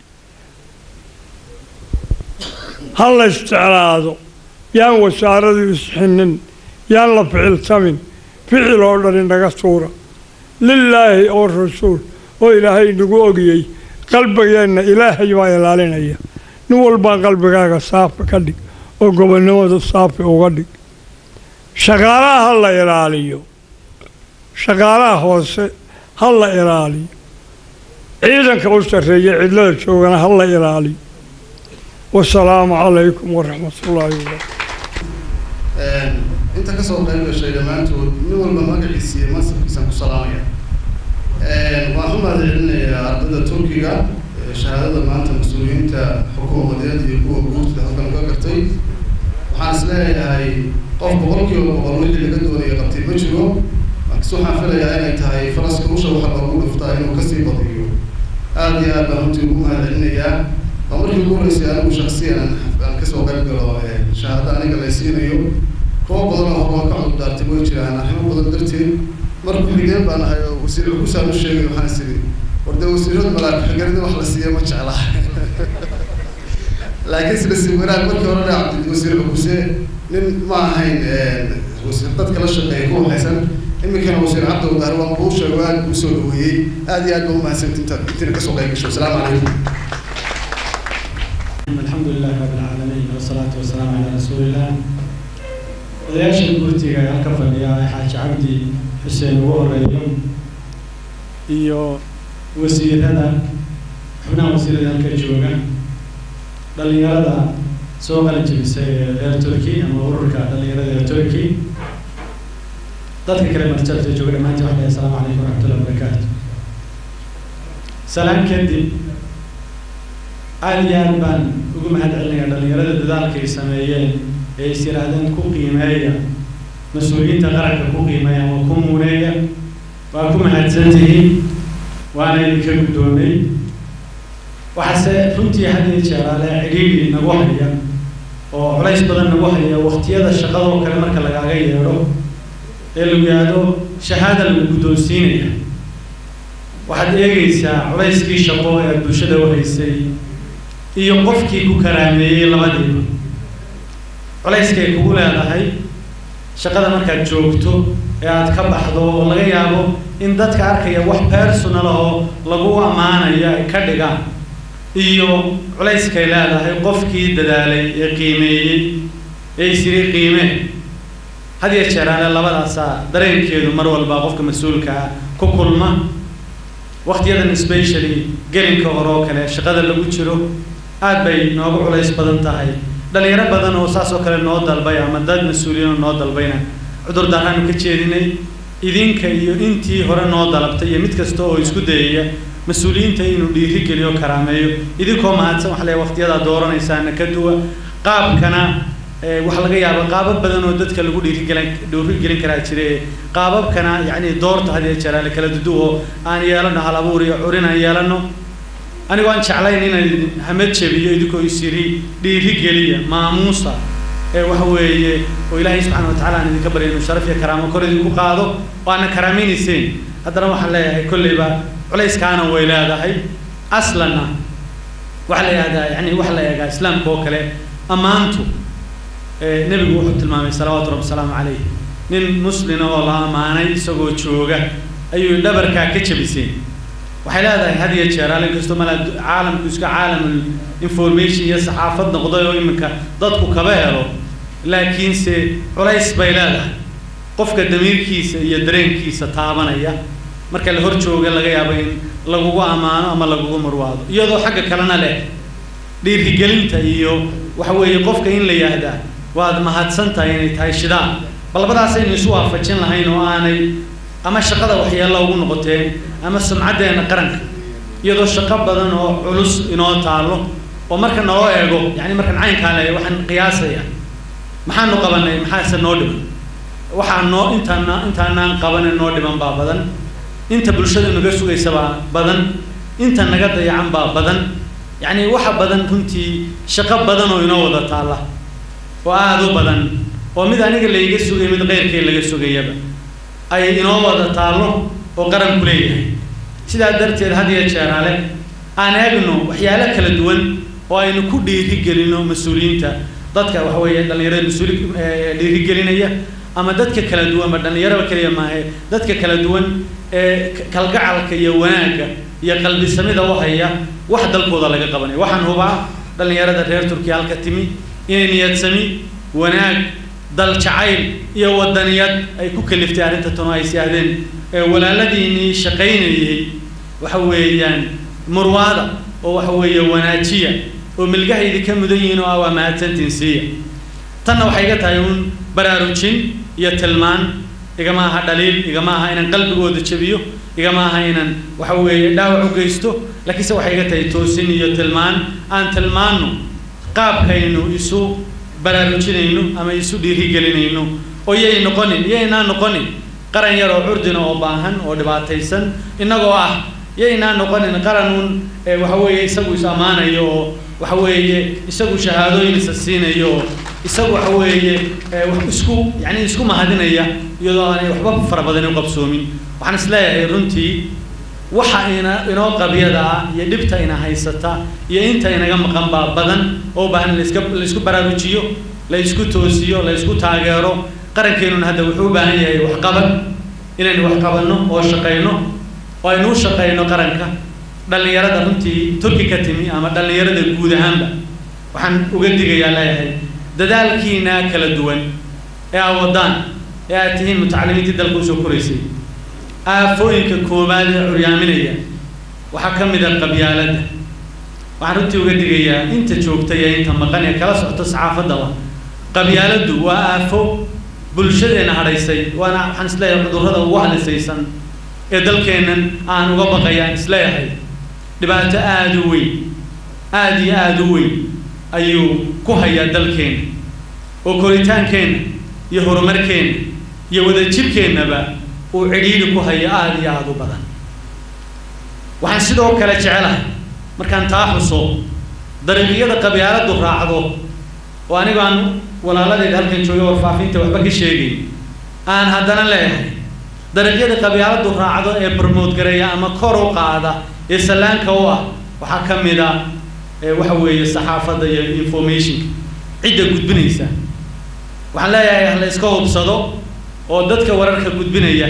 ha la isticlaado yaan wasaaradu isxinin yaan la ficiltamin ficil oo dhan inaga tuura lilaahi oo rasuul oo ilaahay nagu ogiyey qalbigeenna ilaahay baa ilaalinaya nin walbaa qalbigaaga saafi ka dhig oo gobonnimadu saafi uga dhig shaqaalaha ha la ilaaliyo shaqaalaha hoose ha la ilaaliyo ciidanka u sarreeya cidlada joogana ha la ilaaliyo والسلام عليكم ورحمة الله وبركاته. أنت كسر قلب الشيء لما أنت نقول ما مجلسي ما سبكسن كسلامية. وهم هذا عدد تركيا شهادة ما أنت مسؤولين تا حكومة وديات يبغوا بروت ده كانوا كقرتي وحاسلا هاي قف بقولك وبقولي اللي قدوا يقطي بجرو مكسوح فلا يعني تهاي فرس كروشة وحبوا بفتاين وكسي بضيو. هذه أنا أنت يبغوا هذا النيا أمريكا يقول أنا شخصيا أنا كسر قلب شهادة أنا جالسين يوم هو بدنا هو كعب دارتي بوجه أنا حين بدنا درتي مرة بحجاب أنا وسير الكوسة مش شيء وحاسري ورده وسيرات ملاك حجرني وحلسية ما شاء لكن سلسلة مرات مرة ورا عبد وسير الكوسة من ما هين وسير تذكر الشيء يكون حسن إما كان وسير عبد وظهر وانبوش وان وسولوي هذه أدوم ما سنت أنت كسر قلب السلام عليكم. الحمد لله رب العالمين والصلاة والسلام على رسول الله. odayaasha gurtiga halka fadhiya xaaji cabdi xuseen ugu horeeyo iyo wasiirada xubnaha wasiirada halka jooga dhalinyarada soo qalin jabisay reer Turki ama ururka dhalinyarada reer Turki dadka kale martida jooga dhamaantii waxay assalaamu calaykum waraxmatullahi wabarakaatuh. salaam kadib aad baan ugu mahadcelinayaa dhalinyarada dadaalka ay sameeyeen ee istiraadaan ku qiimeeya mas'uuliyiinta qaranka ku qiimeeya oo ku muuneeya waa ku mahadsantihiin waana idinka guddoomay waxaase runtii hadii jeeraale cidhiidhi nagu haya oo culays badan nagu haya waqtiyada shaqadoo kale marka lagaaga yeedho ee lagu yidhaahdo shahaada lagu guddoonsiinaya waxaad eegaysaa culayskii shaqo ee bulshada u haysay iyo qofkii ku karaameeyey labadiiba culayskay kugu leedahay shaqada markaad joogto ee aad ka baxdo oo laga yaabo in dadka arkaya wax personal oo lagu amaanayo ay ka dhigaan iyo culayska leedahay qofkii dadaalay ee qiimeeyay ee isiri qiimee had iyo jeer aan labadaas dareenkeedu mar walba qofka mas'uulka ku kulma waqtiyadan especially gelinka hore oo kale shaqada lagu jiro aad bay noogu culays badan tahay dhalinyaro badan oo saas oo kale noo dalbay ama dad mas'uuliyiin noo dalbayna cudur daaraan ka jeedinay idinka iyo intii hore noo dalabtay iyo mid kasta oo isku dayaya mas'uuliyiinta inuu dhiiri geliyo karaameeyo idinkoo mahadsan wax leeyahay waqtiyada dooranaysan ka duwa qaabkana waxa laga yaabaa qaabab badan oo dadka lagu dhiiri gelin karaa jiray qaababkana yani doorta hadii jaraal kala duduwo aan yeelano hal abuur iyo curina yeelano anigu aan jeclayn inaan hamad jabiyo idinkoo isiri dhiiri geliya maamuusa waxa weeye oo Ilaahay subhanahu wa ta'ala idinka barayno sharaf iyo karaamo kor idinku qaado oo aan karaaminaysan haddana waxaan leeyahay kulliba culayskaana way leedahay aslana waxa la yiraahdaa yani waxa la eegaa islaamka oo kale amaantu nabigu wuxuu tilmaamay salawaatu rabbi salaamu alayhi nin muslim oo la amaanay isagoo jooga ayuu dhabarka ka jabisay waxay leedahay hadiya jeeraal kasto malad caalamku iska caalamul information iyo saxaafad noqday oo iminka dadku kaba helo laakiin se culays bay leedahay qofka damiirkiisa iyo dareenkiisa taabanaya marka la hor jooga laga yaabo in lagu amaano ama lagu marwaado iyadoo xagga kalena leh dhiiri gelinta iyo waxa weeye qofka in la yaahdaa waad mahadsantahay inay tahay shidaa balbadaas inay soo waafajin lahayn oo aanay ama shaqada waxyeello ugu noqoteen ama sumcadeena qaranka iyadoo shaqo badan oo culus inoo taalo oo marka noo eego yani markan caynka leh waxaan qiyaasaya maxaanu qabanay maxaase noo dhiman waxaan noo intaanaan qabanin noo dhiman baa badan inta bulshada naga sugaysa baa badan inta naga dayacan baa badan yani waxa badan runtii shaqo badan oo inoo wada taala oo aad u badan oo mid aniga la iga sugay mid qeyrkay laga sugayaba ay inoo wada taalo oo qaran ku leeyahay sidaa darteed hadiya jeeraale aan eegno waxyaalo kala duwan oo aynu ku dhiiri gelino mas'uuliyiinta dadka waxa weeye dhalinyarada mas'uul dhiiri gelinaya ama dadka kala duwan dhalinyarada kaliya maahe dadka kala duwan kalgacalka iyo wanaaga iyo qalbi samida wahaya wax dalkooda laga qabanay waxaan hubaa dhalinyarada reer Turkiya halka timi inay niyad sami wanaag dal jacayl iyo wadaniyad ay ku kaliftay arinta tan ay siyaadeen walaaladiini shaqaynayay waxa weeyaan murwaada oo waxa weeye wanaajiya oo milgahaydi ka mudan yihiin oo waa mahadsantiinsiya tan waxay ka tahay un baraarujin iyo tilmaan igama aha dhaliil igama aha inaan qalbigooda jabiyo igama aha inaan waxa weeye dhaawac u geysto laakiin waxay ka tahay toosin iyo tilmaan aan tilmaano qaabkaynu isu baraarujinayno ama isu dhiiri gelinayno oo yay noqonin qaran yar oo curdina oo baahan oo dhibaataysan inagoo ah yayna noqonin qaranun waxa weeye isagu is amaanayo oo waxa weeye isagu shahaadooyin siinayo isagu waxa weeye wax isku mahadinaya iyadoo aan waxba fara badan u qabsoomin waxaan isleeyahay runtii waxa inoo qabiyada iyo dhibta ina haysata iyo inta inaga maqan baa badan oo baahan la isku baraarujiyo la isku toosiyo la isku taageero qarankeenu hadda wuxuu u baahan yahay wax qaban inaynu wax qabanno oo shaqeyno oo aynu shaqeyno qaranka dhalinyarada runtii Turki ka timi ama dhalinyarada guud ahaanba waxaan uga digayaa leeyahay dadaalkiina kala duwan ee wadaan ee tihiin mutacalimiinta dalku soo koreysay aafooyinka koobaad ee curyaaminaya waxa ka mid ah qabyaalada waxaan runtii uga digayaa inta joogtay ee inta maqan ee kala socota saxaafadda qabyaaladu waa aafo bulshadeena haraysay waana waxaan isleeyahay cudurrada ugu halisaysan ee dalkeennan aan uga baqayaan isleeyahay dhibaato aad u weyn ayuu ku hayaa dalkeena oo koritaankeenna iyo horumarkeenna iyo wadajirkeennaba uu cidhiidhi ku haya aad iyo aad u badan waxaan sidoo kale jecelahay markaan taa xuso dariiqyada qabyaaladu raacdo oo anigu aan walaaladayda halkan jooga warfaafinta waxba ka sheegay aan haddana leeyahay dariiqyada qabyaaladu raacdo ee promote gareeya ama kor u qaada ee salaanka u ah waxa ka mid ah waxa weeye saxaafadda iyo information cidda gudbinaysa waxaan leeyahay la iska hubsado oo dadka wararka gudbinaya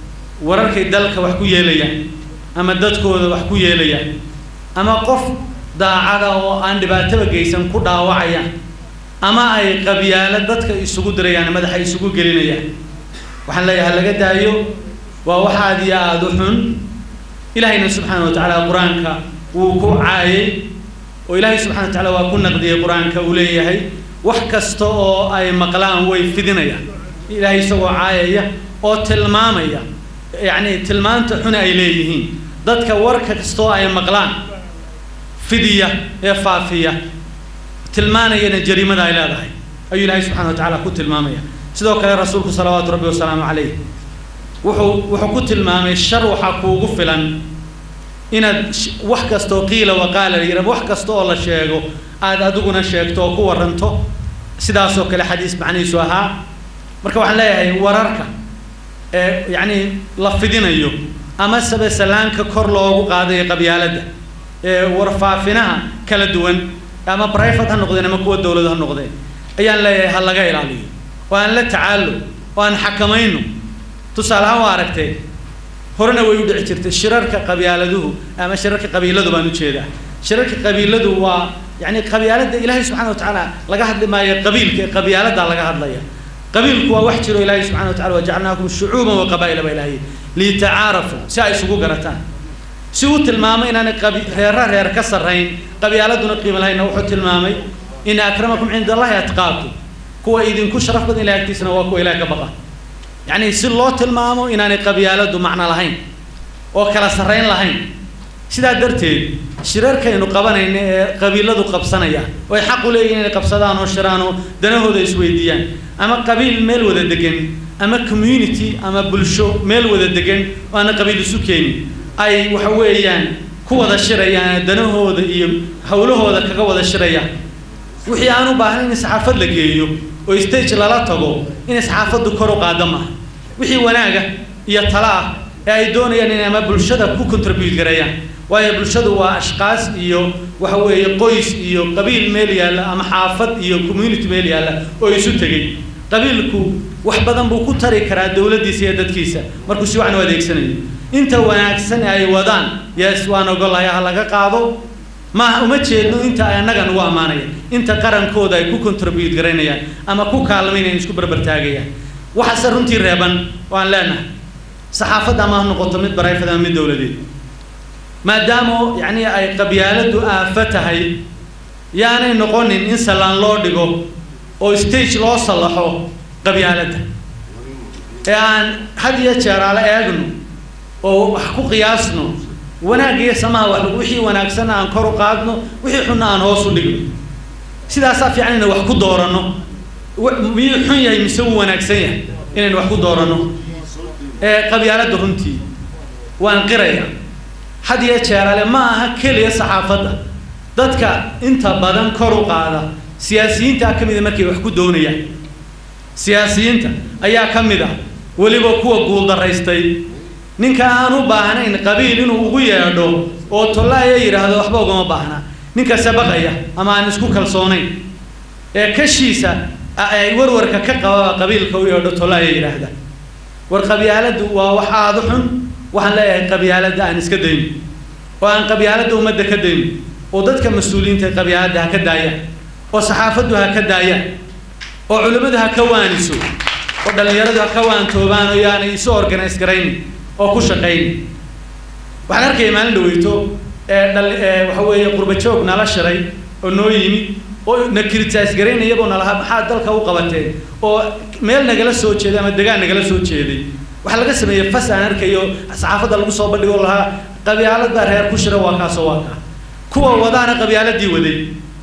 wararkay dalka wax ku yeelaya ama dadkooda wax ku yeelaya ama qof daacada oo aan dhibaato geysan ku dhaawacayaan ama ay qabyaalad dadka isugu dirayaan madaxa isugu gelinayaan waxaan leeyahay laga daayo waa waxa aad u xun ilaahayna subhanahu wa ta'ala quraanka uu ku caayay oo ilaahay subhanahu wa ta'ala waa ku naqdiyay quraanka uu leeyahay wax kasta oo ay maqlaan way fidinayaan ilaahay isagoo caayaya oo tilmaamaya yani tilmaanta xun ay leeyihiin dadka warka kasta oo ay maqlaan fidiya ee faafiya tilmaanayana jariimada ay leedahay ayuu ilaahay subhanahu wa ta'ala ku tilmaamaya sidoo kale rasuulku salawaatu rabbi wa salaamu alayhi wuxuu ku tilmaamay shar waxa kuugu filan inaad wax kasto qiila wa qaala yirab wax kasto oo la sheego aad adiguna sheegto oo ku waranto sidaas oo kale xadiis macnihiisu ahaa marka waxaan leeyahay wararka yani la fidinayo ama salaanka kor loogu qaaday qabyaalada warfaafinaha kala duwan ama private ha noqdeen ama kuwa dawladda ha noqdeen ayaan leeyahay hal laga ilaaliyo oo aan la tacaalo oo aan xakamayno tusaalaha waa aragtay horena way u dhici jirtay shirarka qabyaaladuhu ama shirarka qabiiladu baan u jeedaa shirarka qabiiladu waa yani qabyaalada ilaahay subhanahu wa ta'ala laga hadli maayo qabiilka qabyaalada laga hadlaya qabiilku waa wax jiro ilaahay subhanahu wa ta'ala waja'alnaakum shu'uuban wa qabaa'ila ba ilaahay li ta'aarafu si ay isugu garataan si uu tilmaamay inaan reer ka sarreyn qabyaaladuna qiimo lahayn wuxuu tilmaamay in akramakum inda allahi atqaakum kuwa idinku sharaf badan ilaahay agtiisana waa kuwa ilaahay ka baqa يعني si loo tilmaamo inaanay qabyaaladu macna lahayn oo kala sareyn lahayn sida darteed shirarkaynu qabanayna ee qabiiladu qabsanaya way xaq u leeyihiin inay qabsadaan oo shiraano danahooda isweydiiyaan ama qabiil meel wada degan ama community ama bulsho meel wada degan oo aan qabiil isu keenin ay waxa weeyaan ku wada shirayaan danahooda iyo hawlahooda kaga wada shirayaan wixii aanu baahnayn in saxaafad la geeyo oo stage lala tago in saxaafadu kor u qaadama wixii wanaaga iyo tala ah ay doonayaan in ama bulshada ku contribute gareeyaan waayo bulshadu waa ashqaas iyo waxa weeye qoys iyo qabiil meel yaala ama xaafad iyo community meel yaala oo isu tagay qabiilku wax badan buu ku tari karaa dawladdiisa iyo dadkiisa markuu si wacan u adeegsanayo inta wanaagsan ay wadaan yes waan ogolahay laga qaado ma uma jeedno inta ay anaga ugu amaanayaan inta qarankooda ay ku contribute gareynayaan ama ku kaalmaynayaan isku barbar taagayaan waxa runtii reeban waan leenahay saxaafada ma noqoto mid barayfada mid dawladeed maadaama yani ay qabyaaladu aafatahay yaanay noqonin in salaan loo dhigo oo stage loo salaxo qabyaalada aan hadiya jeeraala eegno oo wax ku qiyaasno wanaag iyo samaha wax wixii wanaagsan aan kor u qaadno wixii xun aan hoos u dhigno sidaas fiican in wax ku doorano miyuu xun yahay mise uu wanaagsan yahay inaan wax ku doorano qabyaalada runtii waan qiraya hadiya jeeraale ma aha kaliya saxaafada dadka inta badan kor u qaada siyaasiyiinta kamid markay wax ku doonayaan siyaasiyiinta ayaa kamid ah waliba kuwa guul daraystay ninka aan u baahnayn qabiil inuu ugu yeedho oo tolaayo yiraahdo waxba uga baahna ninka sabaqaya ama aan isku kalsoonayn kashiisa ay warwarka ka qaba qabiilka u yeedho tolaayo yiraahda war qabyaaladu waa wax aad u xun waxaan leeyahay qabyaalada aan iska dayn oo aan qabyaalada umada ka dayn oo dadka mas'uuliyiinta qabyaalada ka daaya oo saxaafadu ka daaya oo culimadu ka waaniso oo dhalinyaradu ka waantoobaan oo yaanay isu organize gareyn oo ku shaqeyn waxaan arkay maalin dhaweyto waxa weeye qurba joog nala shiray oo noo yimi oo nakirtaas gareynayaba nala maxaa dalka u qabateen oo meel nagala soo jeeday ama deegaan nagala soo jeeday waxa laga sameeyay fas aan arkayo saxaafada lagu soo bandhigo laha qabyaalada reer ku shira waa kaas oo waa kuwa wadaana qabyaaladii waday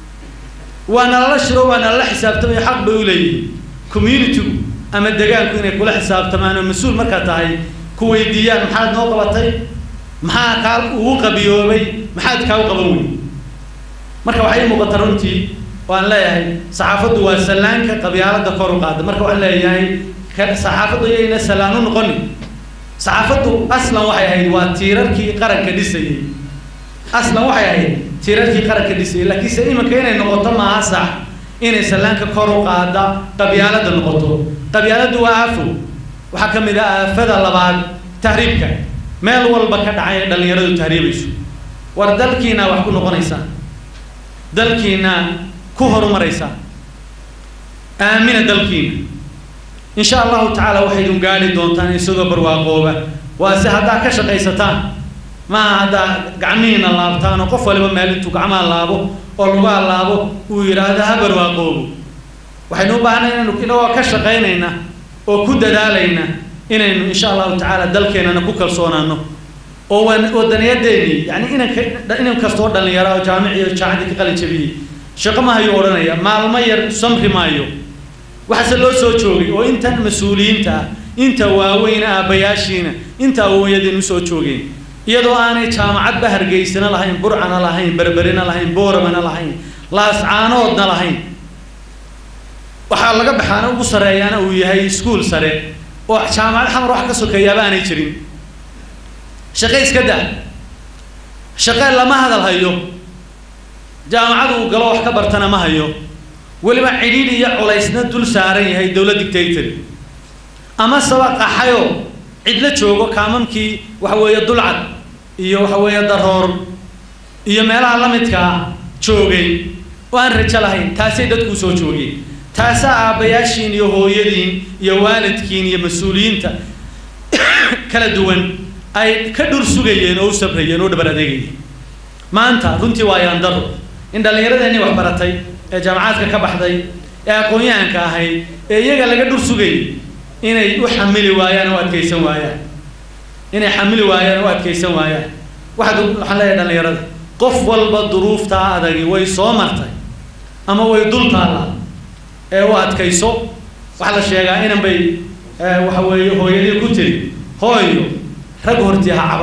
waana la shiro waana la xisaabtamay xaq bay u leeyihiin community ama deegaanku inay kula xisaabtamaan mas'uul marka tahay ku weydiiyaan maxaad noo qabatay maxaa ka ugu qabiyoobay maxaad ka u qaban weyn marka waxay muuqataa runtii waan leeyahay saxaafadu waa salaanka qabyaalada kor u qaada marka waxaan leeyahay saxaafadu ayna salaanu noqon saxaafadu aslan waxay ahayd waa tiirarkii qaranka dhisayay aslan waxay ahayd tiirarkii qaranka dhisayay laakiin imanka inay noqoto ma sax inay salaanka kor u qaada qabyaalada noqoto qabyaaladu waa aafo waxa kamid ah aafada labaad tahriibka meel walba ka dhacay dhalinyaradu tahriibayso war dalkiina wax ku noqonaysa dalkiina ku horumaraysaa aamina dalkiina in sha allahu tacaala waxaydun gaari doontaan isagoo barwaaqooba waase haddaa ka shaqaysataan maaha haddaa gacmihiina laabtaan oo qof waliba meel intuu gacmaha laabo oo lugaha laabo uu yidhaahdo ha barwaaqoobo waxaynu u baahnay inagoo ka shaqaynayna oo ku dadaalayna inaynu in sha allahu tacaala dalkeennana ku kalsoonaano oo wadaniyadeennii yani inan kastoo dhallinyara oo jaamic iyo jaacadii ka qalin jabiyey shaqo ma hayuu odhanaya maalmo yar samri maayo waxaase loo soo joogay oo intan mas-uuliyiinta ah inta waaweyna aabbayaashiina inta awooyadeen usoo joogeen iyadoo aanay jaamacadba hargeysana lahayn burcana lahayn berberina lahayn booramana lahayn laascaanoodna lahayn waxaa laga baxaana ugu sareeyaana uu yahay iskuul sare oo jaamacad xamar wax ka sokeeyaaba aanay jirin shaqo iska daa shaqo lama hadal hayo jaamacadu uu galo wax ka bartana ma hayo weliba cidhiidhi iyo culaysna dul saaran yahay dowlad dictator ama saba qaxayo cid la joogo kaamamkii waxa weeye dulcad iyo waxa weeye daroor iyo meelaha la midka joogay oo aan rajo lahayn taasay dadku soo joogeen taasaa aabbayaashiin iyo hooyadiin iyo waalidkiin iyo mas-uuliyiinta kala duwan ay ka dhur sugayeen oo u sabrayeen oo dhabar adeegayeen maanta runtii waa yaandaro in dhallinyaradeenii wax baratay ee jaamacaadka ka baxday ee aqoon-yahanka ahayd ee iyaga laga dhur sugayay inay u xamili waayaan oo adkaysan waayaan inay xamili waayaan oo adkaysan waayaan waxaan leeyahay dhallinyarada qof walba duruuftaa adagi way soo martay ama way dul taallaa ee u adkayso waxaa la sheegaa inan bay waxa weeye hooyadii ku tiri hooyo rag hortii ha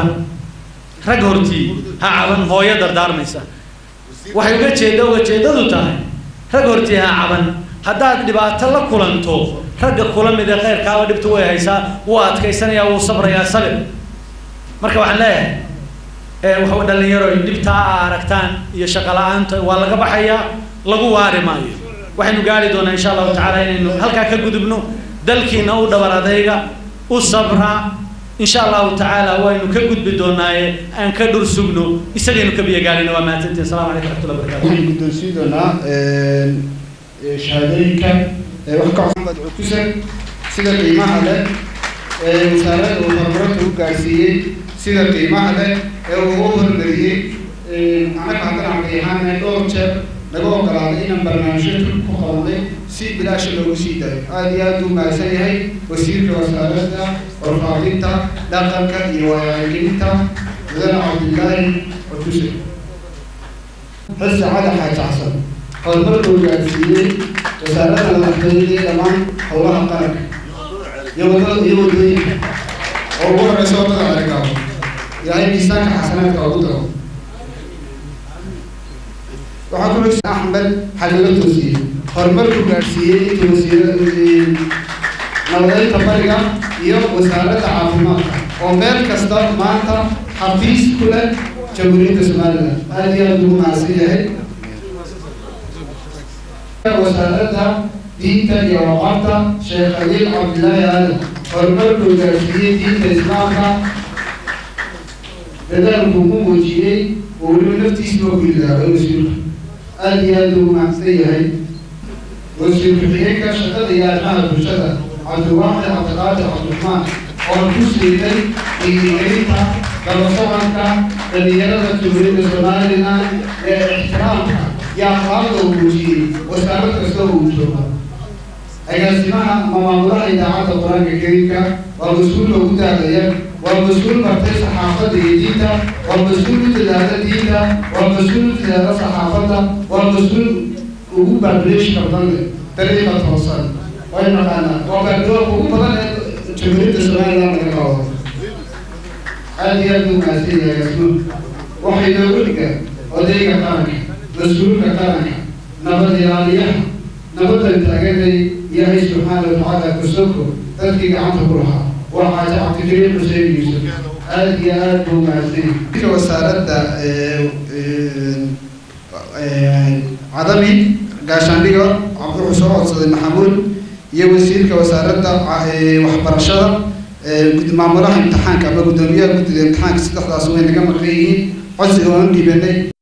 caban hooyo dardaarmaysa waxay ujeedadu tahay rag hortii ha caban haddaad dhibaato la kulanto ragga kula mid ee khayrkaaba dhibta way haysaa wuu adkaysanayaa wuu sabrayaa sabir marka waxaan leeyahay waxa dhalinyaro dhibtaa aragtaan iyo shaqo la'aanta waa laga baxayaa lagu waari maayo waxaynu gaari doonaa insha allahu tacaala inaynu halkaa ka gudubno dalkiina u dhabar adayga u sabra insha allahu tacaala waynu ka gudbi doonaaye aan ka dhur sugno isagaynu ka biyagaalina waa mahadsantiin assalamu calaykum waraxmatullahi wabarakatu waxaynu guddoonsiin doonaa shahaadooyinka wax ka maxamed cukusan sida qiimaha leh wasaaradda uu horumarinta u gaarsiiyey sida qiimaha leh ee uu ugu hormariyey anaga haddana aqriyahaan dhowr jeer laga ogolaaday inaan barnaamijyo ku qabanay si bilaasha loogu sii daayo aada iyo aada u mahadsan yahay wasiirka wasaaradda warfaafinta dhaqanka iyo wacyigelinta mudane cabdillaahi cukusan xilsi cali xaaji xasan horumarkuu gaarsiiyey wasaaradda madaxtooyadii dhammaan howlaha qaranka iyo wadooyinka oo ugu horeysa wadada argaabo ilaahay miisaanka xasanaadka ugu daro waxaa ku xigsan axmed xalilo toosiyey horumarkuu gaarsiiyey intii nabadeynta bariga iyo wasaaradda caafimaadka oo meel kasta maanta xafiis ku leh jamhuuriyadda somaliland aada iyo aada ugu mahadsan yahay wasaaradda diinta iyo waqaafta sheekh khaliil cabdillaahi aadan horumarkuu gaarsiiyey diinta islaamka dadaalkuu ku muujiyey oo weliba naftiisba ku ilaahay wasiirka aada iyo aada ugu mahadsan yahay wasiir ku-xigeenka shaqada iyo arrimaha bulshada cabdiwaaxid cabdiqaadir cabdiraxmaan oo ku siitay dhiirigelinta dabasoconka dhalinyarada jamhuuriyadda somaliland ee ixtiraamka iyo aqaabda uu muujiyey wasaarad kasta uu joogo agaasimaha maamulaha idaacadda qur-aanka kariimka waa mas-uul loogu daadaya waa mas-uul bartay saxaafadda iyo diinta waa mas-uul u dadaala diinta waa mas-uul u dadaala saxaafadda waa mas-uul ugu baabileeshka badan leh dariiqa toosan way naqaanaa waa baabiloolka ugu badan ee jamhuuriyadda somaliland laga qaado aada iyo aada u mahadsan yahay agaasimuhu waxay noogu dhigaan odayga qaranka mas-uulka qaranka nabad ilaaliyaha nabadan taaganay ilaahay subxaana watacaala kasoko dadkii gacanta ku lahaa waa xaaje cabdikariim xuseen yuusuf aada iyo aada buu mahadsan wasaaradda cadami gaashaandhiga wuxuu soo codsaday maxamuud iyo wasiirka wasaaradda waxbarashada maamulaha imtixaanka ama guddoomiyaha guddiga imtixaanka saddexdaas way naga maqan yihiin codsiga waan dhiibanay